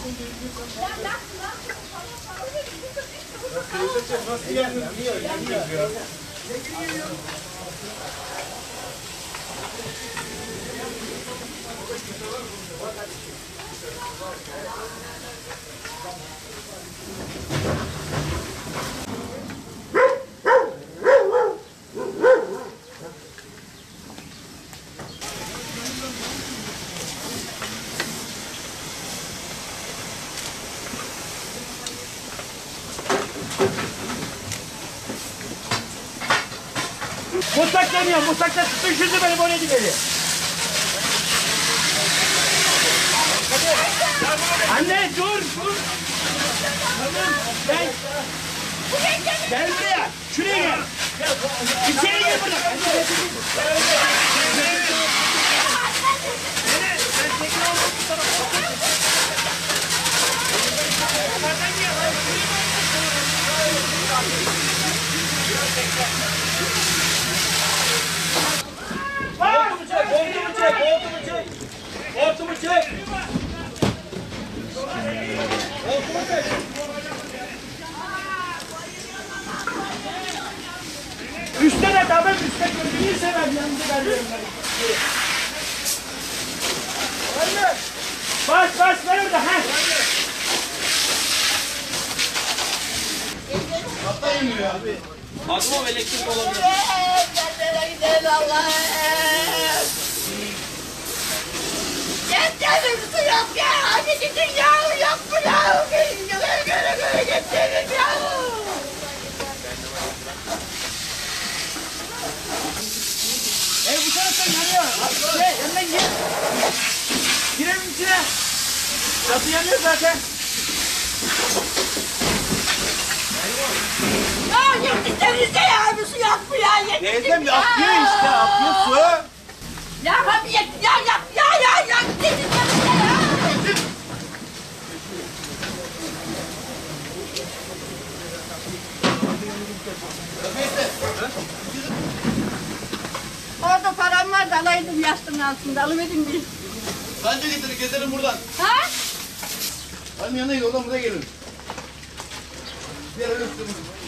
Nasıl yanıyor? Yanıyor. Mutfak demiyor, mutfakta düşürdü beni böyle gideri. Anne dur. Tamam, gel buraya, şuraya gel. İçeri gel buradan. Hortumu çek. Üstte de tamam, üstte gözünü sever yanında veriyorum. Anne. Bas ver orada ha. Hatta inmiyor abi. Aklıma elektrik olabilir. Nereye gidelim Allah'ım? Gittiğimiz su yok ya! Hadi gidin ya! Yok mu ya? Göre gittiğimiz ya! Bu taraftan yanıyor. Yanından gir. Girelim içine. Kapı yanıyor zaten. Ya yetiştiğimizde ya! Bir su yok mu ya? Teyzem akıyor işte, akıyor su. Ya hadi ya! Yetiştiğimizde ya! Orada param var da alaydım yastığın altında. Alıverdim bir. Bence getirin, gezelim buradan. Ha? Hadi yanına gidin, oradan buraya gelin. Bir yere üstümüz.